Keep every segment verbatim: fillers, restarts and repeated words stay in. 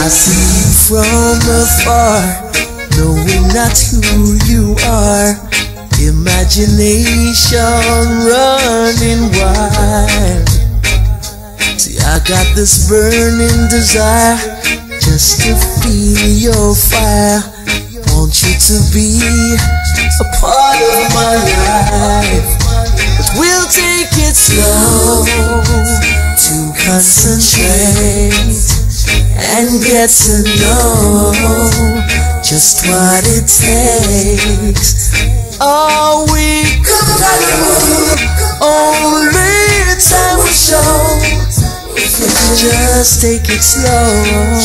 I see you from afar, knowing not who you are. Imagination running wild. See, I got this burning desire just to feel your fire. Want you to be a part of my life, but we'll take it slow to concentrate and get to know just what it takes. Are we compatible? Only time will show. Just take it slow.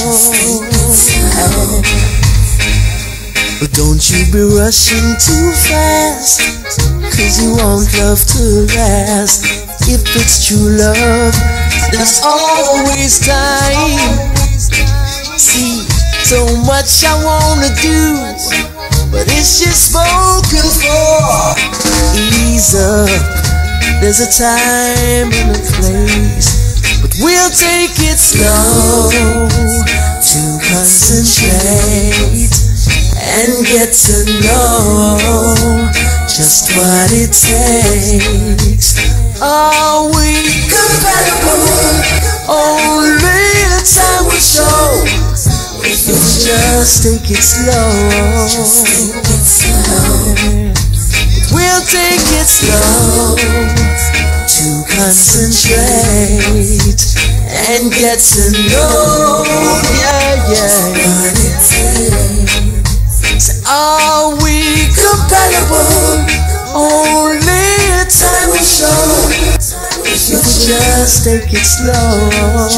But don't you be rushing too fast, cause you want love to last. If it's true love, there's always time. See, so much I wanna do, but it's just spoken for. Ease up, there's a time and a place, but we'll take it slow to concentrate and get to know just what it takes. Are we compatible? Only the time will show. Just take it slow. We'll take it slow to concentrate and get to know, yeah, yeah, what it takes. So are we compatible? Only time will show. Just take it slow.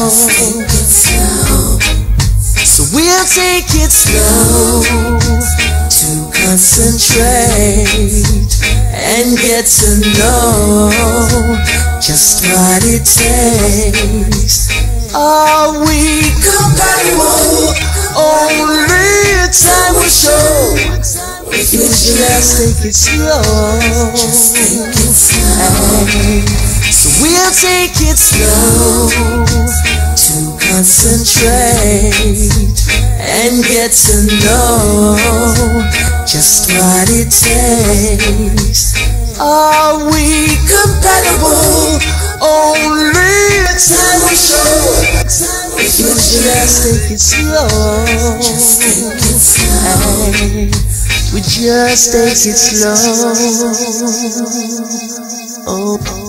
So we'll take it slow to concentrate and get to know just what it takes. Are we compatible? Only time will show. You just take it slow. So we'll take it slow to concentrate and get to know just what it takes. Are we compatible? Only time will show. You just take it slow. We just take it slow. Oh.